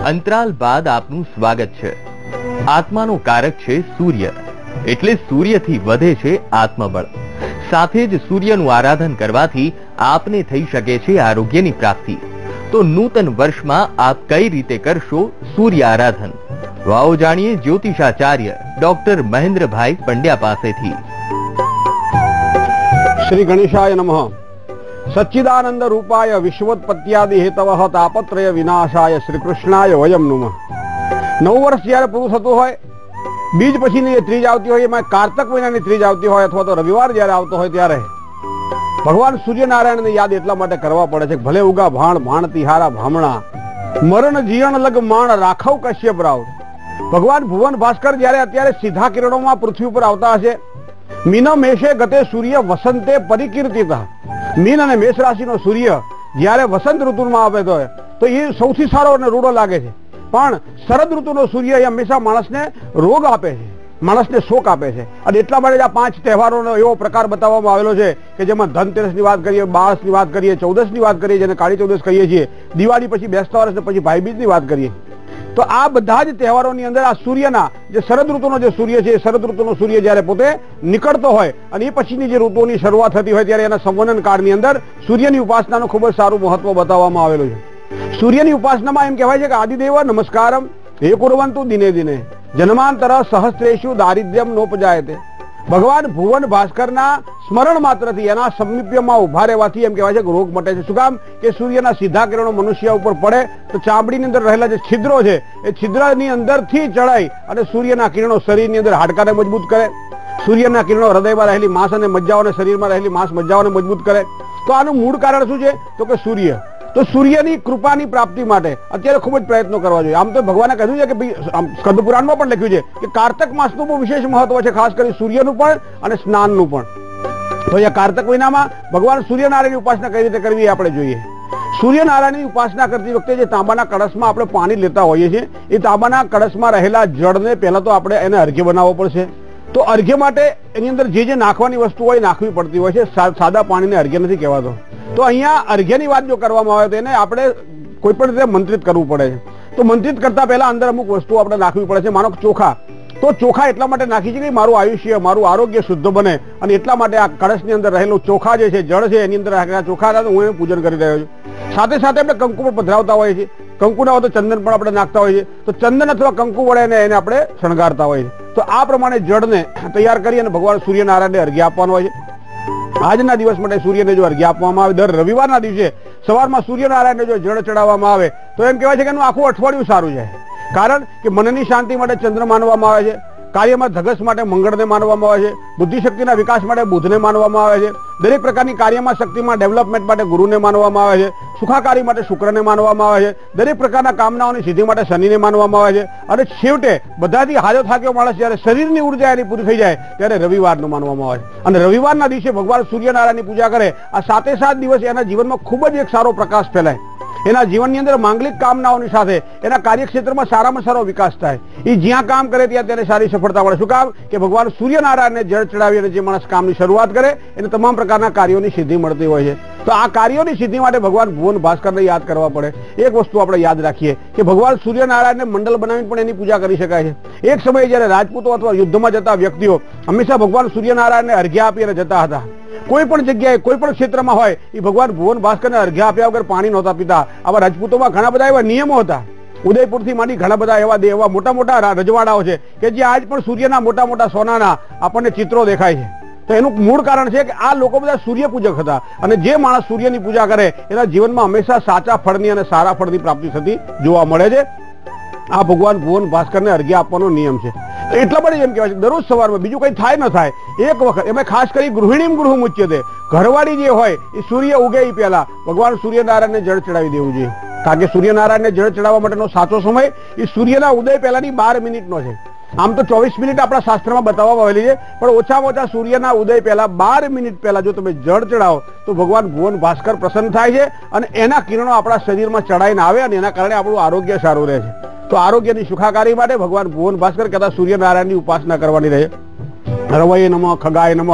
અંતરાલ બાદ આપનું સ્વાગત છે। આત્માનો કારક છે સૂર્ય, એટલે સૂર્યથી વધે છે આત્મબળ। સાથે જ સૂર્યનું આરાધન કરવાથી આપને થઈ શકે છે આરોગ્યની પ્રાપ્તિ। તો નૂતન વર્ષમાં આપ કઈ રીતે કરશો સૂર્ય આરાધન? તો આવો જાણીએ જ્યોતિષાચાર્ય ડોક્ટર મહેન્દ્રભાઈ પંડ્યા પાસેથી। શ્રી ગણેશાય નમઃ। સચ્ચિદાનંદ રૂપાય વિશ્વોત્પત્યાદિ હેતવઃ તાપત્રય વિનાશાય શ્રી કૃષ્ણાય વયમ નમઃ। નવું વર્ષ જ્યારે પૂરું થતું હોય, બીજ પછીની જે ત્રીજ આવતી હોય, એમાં કારતક મહિનાની ત્રીજ આવતી હોય અથવા તો રવિવાર જ્યારે આવતો હોય ત્યારે ભગવાન સૂર્યનારાયણની યાદ એટલા માટે કરવા પડે છે કે ભલે ઉગા ભાણ ભાણ તિહારા ભામણા, મરણ જીરણ લગ માણ રાખવ કશ્યપ રાવ। ભગવાન ભુવન ભાસ્કર જ્યારે અત્યારે સીધા કિરણોમાં પૃથ્વી ઉપર આવતા હશે, મીન મેષે ગતે સૂર્ય વસંતે પરિકીર્તિત। મીન અને મેષ રાશિનો સૂર્ય જ્યારે વસંત ઋતુમાં આવે તો એ સૌથી સારો અને રૂડો લાગે છે, પણ શરદ ઋતુનો સૂર્ય એ હંમેશા માણસને રોગ આપે છે, માણસને શોક આપે છે। અને એટલા માટે આ 5 તહેવારોનો એવો પ્રકાર બતાવવામાં આવેલો છે કે જેમાં ધનતેરસની વાત કરીએ, બાળસની વાત કરીએ, ચૌદસની વાત કરીએ, જેને કાળી ચૌદસ કહીએ છીએ, દિવાળી પછી બેસતા વર્ષ પછી ભાઈબીજની વાત કરીએ। તો આ બધા જ તહેવારોની અંદર આ સૂર્યના જે શરદ ઋતુનો જે સૂર્ય છે, શરદ ઋતુનો સૂર્ય જ્યારે પોતે નીકળતો હોય અને એ પછીની જે ઋતુની શરૂઆત થતી હોય ત્યારે એના સંવનન કાળની અંદર સૂર્યની ઉપાસનાનું ખૂબ જ સારું મહત્વ બતાવવામાં આવેલું છે। સૂર્યની ઉપાસનામાં એમ કહેવાય છે કે આદિદેવ નમસ્કારમ હે કુર્વંતુ દિને દિને જન્માંતર સહસ્ત્રેષુ દારિદ્ર્યમ નોપજાયતે। ભગવાન ભુવન ભાસ્કરના સ્મરણ માત્રથી એના સમીપ્યમાં ઉભા રહેવાથી એમ કહેવાય છે કે રોગ મટે છે। શું કામ? કે સૂર્યના સીધા કિરણો મનુષ્ય ઉપર પડે તો ચામડીની અંદર રહેલા જે છિદ્રો છે એ છિદ્રની અંદરથી ચડાઈ અને સૂર્યના કિરણો શરીરની અંદર હાડકાને મજબૂત કરે, સૂર્યના કિરણો હૃદયમાં રહેલી માંસ અને મજ્જાઓને, શરીરમાં રહેલી માંસ મજ્જાઓને મજબૂત કરે। તો આનું મૂળ કારણ શું છે? તો કે સૂર્ય। તો સૂર્યની કૃપાની પ્રાપ્તિ માટે અત્યારે ખૂબ જ પ્રયત્નો કરવા જોઈએ। આમ તો ભગવાને કહ્યું છે કે સ્કંદ પુરાણમાં પણ લખ્યું છે કે કાર્તક માસનું બહુ વિશેષ મહત્વ છે, ખાસ કરી સૂર્યનું પણ અને સ્નાનનું પણ। તો અહીંયા કાર્તક મહિનામાં ભગવાન સૂર્યનારાયણની ઉપાસના કઈ રીતે કરવી એ આપણે જોઈએ। સૂર્યનારાયણની ઉપાસના કરતી વખતે જે તાંબાના કળશમાં આપણે પાણી લેતા હોઈએ છીએ, એ તાંબાના કળશમાં રહેલા જળને પહેલા તો આપણે એને અર્ઘ્ય બનાવવો પડશે। તો અર્ઘ્ય માટે એની અંદર જે નાખવાની વસ્તુ હોય નાખવી પડતી હોય છે, સાદા પાણીને અર્ઘ્ય નથી કહેવાતો। તો અહીંયા અર્ઘ્યની વાત જો કરવામાં આવે તો એને આપણે કોઈ પણ રીતે મંત્રિત કરવું પડે છે। તો મંત્રિત કરતા પહેલા અંદર અમુક વસ્તુઓ આપણે નાખવી પડે છે, માનો ચોખા। તો ચોખા એટલા માટે નાખી છે કે મારું આયુષ્ય, મારું આરોગ્ય શુદ્ધ બને, અને એટલા માટે આ કળશની અંદર રહેલું ચોખા જે છે, જળ છે, એની અંદર રાખેલા ચોખા હું એનું પૂજન કરી રહ્યો છું। સાથે સાથે આપણે કંકુ પણ પધરાવતા હોઈએ છીએ, કંકુ ના હોય તો ચંદન પણ આપણે નાખતા હોઈએ છીએ। તો ચંદન અથવા કંકુ વડે એને આપણે શણગારતા હોઈએ છીએ। તો આ પ્રમાણે જળને તૈયાર કરી અને ભગવાન સૂર્યનારાયણને અર્ઘ્ય આપવાનું હોય છે। આજના દિવસ માટે સૂર્યને જો અર્ઘ્ય આપવામાં આવે, દર રવિવારના દિવસે સવારમાં સૂર્યનારાયણને જો જળ ચડાવવામાં આવે તો એમ કહેવાય છે કે એનું આખું અઠવાડિયું સારું જાય। કારણ કે મનની શાંતિ માટે ચંદ્ર માનવામાં આવે છે, કાર્યમાં ધગસ માટે મંગળને માનવામાં આવે છે, બુદ્ધિશક્તિના વિકાસ માટે બુધને માનવામાં આવે છે, દરેક પ્રકારની કાર્યમાં શક્તિમાં ડેવલપમેન્ટ માટે ગુરુને માનવામાં આવે છે, સુખાકારી માટે શુક્રને માનવામાં આવે છે, દરેક પ્રકારના કામનાઓની સિદ્ધિ માટે શનિને માનવામાં આવે છે, અને છેવટે બધાથી હાજો થાક્યો માણસ જ્યારે શરીરની ઉર્જા એની પૂરી થઈ જાય ત્યારે રવિવારનું માનવામાં આવે છે। અને રવિવારના દિવસે ભગવાન સૂર્યનારાયણની પૂજા કરે, આ 7 દિવસ એના જીવનમાં ખૂબ જ એક સારો પ્રકાશ ફેલાય, એના જીવનની અંદર માંગલિક કામનાઓની સાથે એના કાર્યક્ષેત્રમાં સારામાં સારો વિકાસ થાય। એ જ્યાં કામ કરે ત્યાં તેને સારી સફળતા મળે। શું કામ? કે ભગવાન સૂર્યનારાયણને જળ ચડાવી અને જે માણસ કામની શરૂઆત કરે એને તમામ પ્રકારના કાર્યોની સિદ્ધિ મળતી હોય છે। તો આ કાર્યોની સિદ્ધિ માટે ભગવાન ભુવન ભાસ્કરને યાદ કરવા પડે। એક વસ્તુ આપણે યાદ રાખીએ કે ભગવાન સૂર્યનારાયણને મંડળ બનાવીને પણ એની પૂજા કરી શકાય છે। એક સમયે જ્યારે રાજપૂતો અથવા યુદ્ધમાં જતા વ્યક્તિઓ હંમેશા ભગવાન સૂર્યનારાયણને અર્ઘ્ય આપી અને જતા હતા। કોઈ પણ જગ્યાએ કોઈ પણ ક્ષેત્રમાં હોય એ ભગવાન ભુવન ભાસ્કરને અર્ઘ્ય આપ્યા વગર પાણી નહોતા પીતા। આવા રાજપૂતોમાં ઘણા બધા એવા નિયમો હતા। ઉદયપુરથી માંડી ઘણા બધા એવા મોટા મોટા રજવાડાઓ છે કે જે આજ પણ સૂર્યના મોટા મોટા સોનાના આપણને ચિત્રો દેખાય છે। તો એનું મૂળ કારણ છે કે આ લોકો બધા સૂર્ય પૂજક હતા, અને જે માણસ સૂર્યની પૂજા કરે એના જીવનમાં હંમેશા સાચા ફળની અને સારા ફળની પ્રાપ્તિ થતી જોવા મળે છે। આ ભગવાન ભુવન ભાસ્કરને અર્ઘ્ય આપવાનો નિયમ છે। એટલા માટે એમ કહેવાય છે દરરોજ સવારમાં, બીજું કંઈ થાય ન થાય, એક વખત એમાં ખાસ કરી ગૃહિણીમ ગૃહ મુચ્યતે, ઘરવાળી જે હોય એ સૂર્ય ઉગે એ પહેલા ભગવાન સૂર્યનારાયણને જળ ચડાવી દેવું જોઈએ। કારણ કે સૂર્યનારાયણને જળ ચડાવવા માટેનો સાચો સમય એ સૂર્યના ઉદય પહેલાની 12 મિનિટનો છે। આમ તો 24 મિનિટ આપણા શાસ્ત્રમાં બતાવવામાં આવેલી છે, પણ ઓછામાં ઓછા સૂર્યના ઉદય પહેલા 12 મિનિટ પહેલા જો તમે જળ ચડાવો તો ભગવાન ભુવન ભાસ્કર પ્રસન્ન થાય છે, અને એના કિરણો આપણા શરીરમાં ચડાઈને આવે અને એના કારણે આપણું આરોગ્ય સારું રહે છે। તો આરોગ્યની સુખાકારી માટે ભગવાન ભુવન ભાસ્કર કહેતા સૂર્યનારાયણની ઉપાસના કરવાની રહે। રવયે નમઃ, ખગાય નમઃ,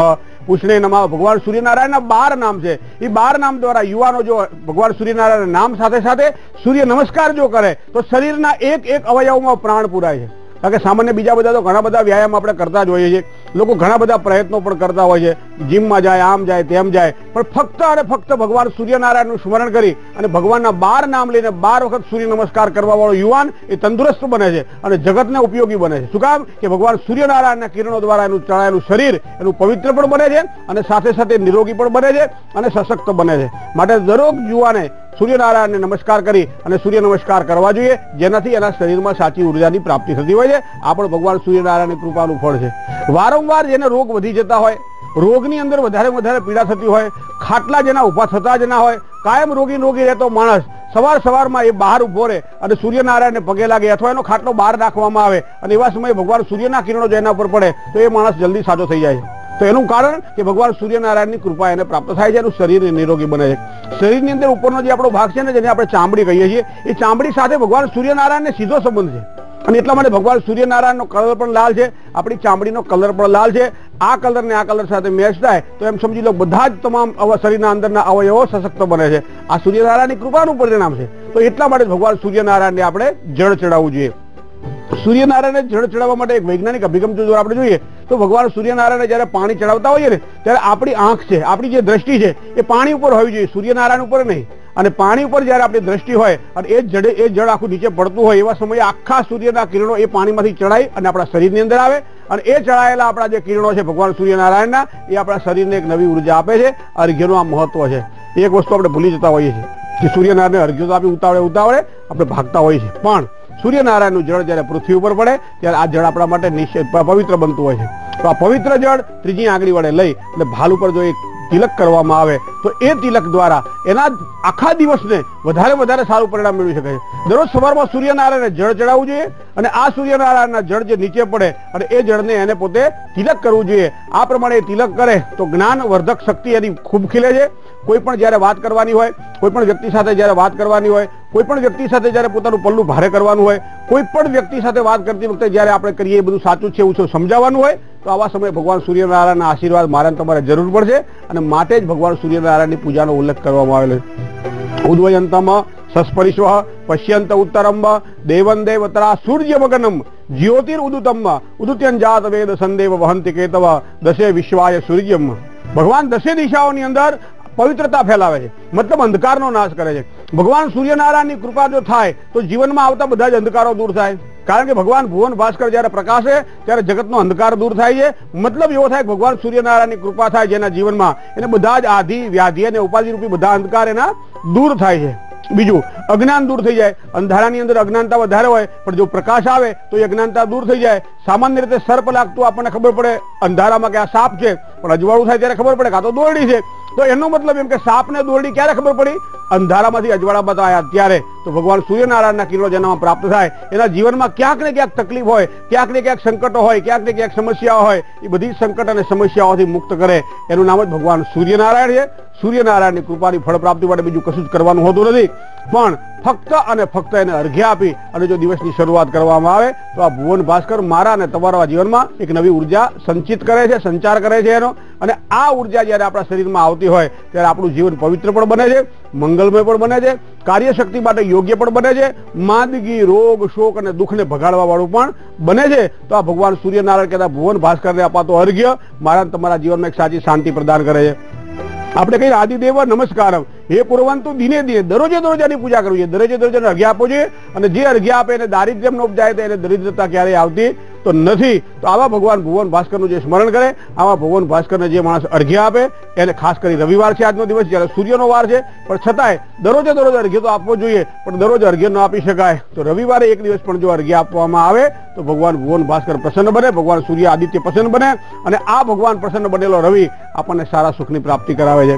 પૂછને નમઃ ભગવાન સૂર્યનારાયણના 12 નામ છે. એ 12 નામ દ્વારા યુવાનો જો ભગવાન સૂર્યનારાયણ નામ સાથે સાથે સૂર્ય નમસ્કાર જો કરે તો શરીરના એક એક અવયવમાં પ્રાણ પુરાય છે. કારણ કે સામાન્ય બીજા બધા તો ઘણા બધા વ્યાયામ આપણે કરતા જ હોઈએ છીએ, લોકો ઘણા બધા પ્રયત્નો પણ કરતા હોય છે, જીમમાં જાય, આમ જાય, તેમ જાય, પણ ફક્ત અને ફક્ત ભગવાન સૂર્યનારાયણનું સ્મરણ કરી અને ભગવાનના 12 નામ લઈને 12 વખત સૂર્ય નમસ્કાર કરવા વાળો યુવાન એ તંદુરસ્ત બને છે અને જગતને ઉપયોગી બને છે. શું કામ? કે ભગવાન સૂર્યનારાયણના કિરણો દ્વારા એનું ચડાયેલું શરીર એનું પવિત્ર પણ બને છે અને સાથે સાથે નિરોગી પણ બને છે અને સશક્ત બને છે. માટે દરેક યુવાને સૂર્યનારાયણને નમસ્કાર કરી અને સૂર્ય નમસ્કાર કરવા જોઈએ, જેનાથી એના શરીરમાં સાચી ઉર્જાની પ્રાપ્તિ થતી હોય છે. આ પણ ભગવાન સૂર્યનારાયણની કૃપાનું ફળ છે. વારંવાર જેને રોગ વધી જતા હોય, રોગની અંદર વધારે પીડા થતી હોય, ખાટલા જેના ઉભા થતા જ ના હોય, કાયમ રોગી રહેતો માણસ સવારમાં એ બહાર ઉભો રહે અને સૂર્યનારાયણને પગે લાગે અથવા એનો ખાટલો બહાર રાખવામાં આવે અને એવા સમયે ભગવાન સૂર્યના કિરણો જો એના પર પડે તો એ માણસ જલ્દી સાજો થઈ જાય છે. તો એનું કારણ કે ભગવાન સૂર્યનારાયણની કૃપા એને પ્રાપ્ત થાય છે, એનું શરીર નિરોગી બને છે. શરીરની અંદર ઉપરનો જે આપણો ભાગ છે ને, જેને આપણે ચામડી કહીએ છીએ, એ ચામડી સાથે ભગવાન સૂર્યનારાયણને સીધો સંબંધ છે અને એટલા માટે ભગવાન સૂર્યનારાયણનો કલર પણ લાલ છે, આપણી ચામડીનો કલર પણ લાલ છે. આ કલર ને આ કલર સાથે મેચ થાય તો એમ સમજી લો બધા જ તમામ શરીરના અંદરના અવયવો સશક્ત બને છે. આ સૂર્યનારાયણની કૃપાનું પરિણામ છે. તો એટલા માટે ભગવાન સૂર્યનારાયણને આપણે જળ ચડાવવું જોઈએ. સૂર્યનારાયણને જળ ચડાવવા માટે એક વૈજ્ઞાનિક અભિગમ જો આપણે જોઈએ તો ભગવાન સૂર્યનારાયણને જ્યારે પાણી ચડાવતા હોઈએ ને ત્યારે આપણી આંખ છે, આપણી જે દ્રષ્ટિ છે એ પાણી ઉપર હોવી જોઈએ, સૂર્યનારાયણ ઉપર નહીં. અને પાણી ઉપર જ્યારે આપણી દ્રષ્ટિ હોય અને એ જળ આખું નીચે પડતું હોય એવા સમયે આખા સૂર્યના કિરણો એ પાણીમાંથી ચડાઈ અને આપણા શરીરની અંદર આવે અને એ ચડાયેલા આપણા જે કિરણો છે ભગવાન સૂર્યનારાયણના, એ આપણા શરીરને એક નવી ઉર્જા આપે છે. અર્ઘ્યનું આ મહત્વ છે. એક વસ્તુ આપણે ભૂલી જતા હોઈએ છીએ કે સૂર્યનારાયણને અર્ઘ્ય તો આપણે ઉતાવળે આપણે ભાગતા હોઈએ છીએ, પણ સૂર્યનારાયણનું જળ જ્યારે પૃથ્વી ઉપર પડે ત્યારે આ જળ આપણા માટે પવિત્ર બનતું હોય છે. તો આ પવિત્ર જળ ત્રીજી આંગળી વડે લઈ અને ભાલ ઉપર જો એક તિલક કરવામાં આવે તો એ તિલક દ્વારા એના આખા દિવસને વધારે સારું પરિણામ મેળવી શકાય છે. દરરોજ સવારમાં સૂર્યનારાયણને જળ ચડાવવું જોઈએ અને આ સૂર્યનારાયણના જળ જે નીચે પડે અને એ જળને એને પોતે તિલક કરવું જોઈએ. આ પ્રમાણે તિલક કરે તો જ્ઞાનવર્ધક શક્તિ એની ખૂબ ખીલે છે. કોઈ પણ જ્યારે વાત કરવાની હોય, કોઈ પણ વ્યક્તિ સાથે જ્યારે વાત કરવાની હોય, કોઈ પણ વ્યક્તિ સાથે જ્યારે પોતાનું પલ્લું ભારે કરવાનું હોય, કોઈ પણ વ્યક્તિ સાથે વાત કરતી વખતે જ્યારે આપણે કરીએ એ બધું સાચું છે એવું સમજાવવાનું હોય તો આવા સમયે ભગવાન સૂર્યનારાયણના આશીર્વાદ મારે તમારે જરૂર પડશે અને માટે જ ભગવાન સૂર્યનારાયણની પૂજાનો ઉલ્લેખ કરવામાં આવેલો છે. ઉદ્વયંતમ સસ્પરિશ્વ પશ્યંત ઉત્તરમ દેવન દેવતરા સૂર્યમગનમ જ્યોતિર ઉદુતમ ઉદુત્યન જાત વેદ સંદેવ વહંતિ કેતવ દશે વિશ્વાય સૂર્યમ. ભગવાન દશે દિશાઓની અંદર પવિત્રતા ફેલાવે છે, મતલબ અંધકારનો નાશ કરે છે. ભગવાન સૂર્યનારાયણની કૃપા જો થાય તો જીવનમાં આવતા બધા જ અંધકારો દૂર થાય. કારણ કે ભગવાન ભુવન ભાસ્કર જ્યારે પ્રકાશે ત્યારે જગતનો અંધકાર દૂર થાય છે. મતલબ એવો થાય કે ભગવાન સૂર્યનારાયણની કૃપા થાય જેના જીવનમાં એને બધા જ આધિ વ્યાધિ અને ઉપાધિ રૂપી બધા અંધકાર એના દૂર થાય છે. બીજું, અજ્ઞાન દૂર થઈ જાય. અંધારાની અંદર અજ્ઞાનતા વધારે હોય પણ જો પ્રકાશ આવે તો એ અજ્ઞાનતા દૂર થઈ જાય. સામાન્ય રીતે સર્પ લાગતું આપણને ખબર પડે અંધારામાં કે આ સાપ છે, પણ અજવાળું થાય ત્યારે ખબર પડે કે આ તો દોરડી છે. તો એનો મતલબ એમ કે સાપને દોરડી ક્યારે ખબર પડી? અંધારામાંથી અજવાળામાં આવ્યા ત્યારે. તો ભગવાન સૂર્યનારાયણના કિરણો જેનામાં પ્રાપ્ત થાય એના જીવનમાં ક્યાંક ને ક્યાંક તકલીફ હોય, ક્યાંક ને ક્યાંક સંકટો હોય, ક્યાંક ને ક્યાંક સમસ્યાઓ હોય, એ બધી સંકટ અને સમસ્યાઓથી મુક્ત કરે એનું નામ જ ભગવાન સૂર્યનારાયણ છે. સૂર્યનારાયણની કૃપાની ફળ પ્રાપ્તિ માટે બીજું કશું જ કરવાનું હોતું નથી, પણ ફક્ત અને ફક્ત એને અર્ઘ્ય આપી અને જો દિવસની શરૂઆત કરવામાં આવે તો આ ભુવન ભાસ્કર મારા અને તમારા જીવનમાં એક નવી ઉર્જા સંચિત કરે છે, સંચાર કરે છે એનો. અને આ ઉર્જા જ્યારે આપણા શરીરમાં આવતી હોય ત્યારે આપણું જીવન પવિત્ર પણ બને છે, મંગલમય પણ બને છે, કાર્યશક્તિ માટે યોગ્ય પણ બને છે, માંદગી, રોગ, શોક અને દુઃખને ભગાડવા વાળું પણ બને છે. તો આ ભગવાન સૂર્યનારાયણ કહેતા ભુવન ભાસ્કરને અપાતો અર્ઘ્ય મારા તમારા જીવનમાં એક સાચી શાંતિ પ્રદાન કરે છે. આપણે કહીએ આદિદેવ નમસ્કારમ, હે કુર્વંતુ દિને દિને, દરરોજે એની પૂજા કરવી જોઈએ, દરરોજે અર્ઘ્ય આપવું જોઈએ. અને જે અર્ઘ્ય આપે એને દારિદ્ર્યમ ન ઉપજાય તો એને દરિદ્રતા ક્યારેય આવતી તો નથી. તો આવા ભગવાન ભુવન ભાસ્કરનું જે સ્મરણ કરે, આવા ભુવન ભાસ્કરને જે માણસ અર્ઘ્ય આપે, એને ખાસ કરી રવિવાર છે આજનો દિવસ, જ્યારે સૂર્યનો વાર છે, પણ છતાંય દરરોજે અર્ઘ્ય તો આપવો જોઈએ. પણ દરરોજ અર્ઘ્ય ન આપી શકાય તો રવિવારે એક દિવસ પણ જો અર્ઘ્ય આપવામાં આવે તો ભગવાન ભુવન ભાસ્કર પ્રસન્ન બને, ભગવાન સૂર્ય આદિત્ય પ્રસન્ન બને અને આ ભગવાન પ્રસન્ન બનેલો રવિ આપણને સારા સુખની પ્રાપ્તિ કરાવે છે.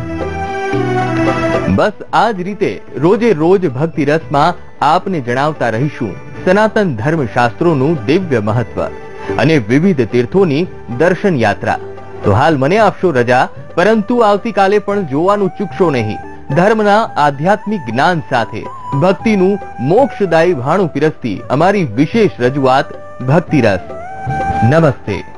બસ આ જ રીતે રોજે રોજ ભક્તિ રસમાં આપને જણાવતા રહીશું સનાતન ધર્મ શાસ્ત્રોનું દિવ્ય મહત્વ અને વિવિધ તીર્થોની દર્શન યાત્રા. તો હાલ મને આપશો રજા, પરંતુ આવતીકાલે પણ જોવાનું ચૂકશો નહીં. ધર્મના આધ્યાત્મિક જ્ઞાન સાથે ભક્તિનું મોક્ષદાયી ભાણું પીરસતી અમારી વિશેષ રજૂઆત ભક્તિ રસ. નમસ્તે.